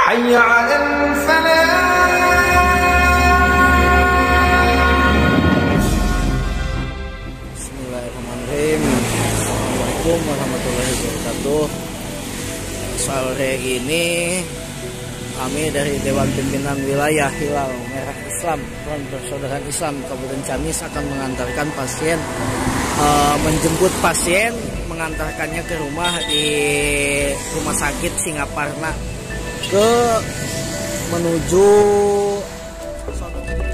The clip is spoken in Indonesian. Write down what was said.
حي على الفلاح. Bismillahirrahmanirrahim. Assalamualaikum warahmatullahi wabarakatuh. Sore ini kami dari Dewan Pimpinan Wilayah Hilal Merah Islam Front Persaudaraan Islam Kabupaten Ciamis akan mengantarkan pasien, menjemput pasien, mengantarkannya ke rumah di Rumah Sakit Singaparna menuju